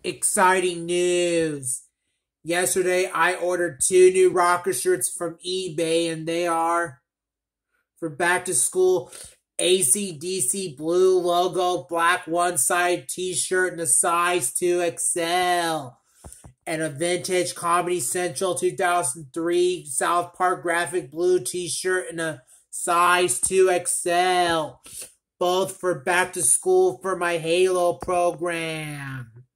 Exciting news. Yesterday, I ordered 2 new rocker shirts from eBay, and they are for back to school AC/DC blue logo, black one side t-shirt, and a size 2XL. And a vintage Comedy Central 2003 South Park graphic blue t-shirt and a size 2XL. Both for back to school for my Halo program.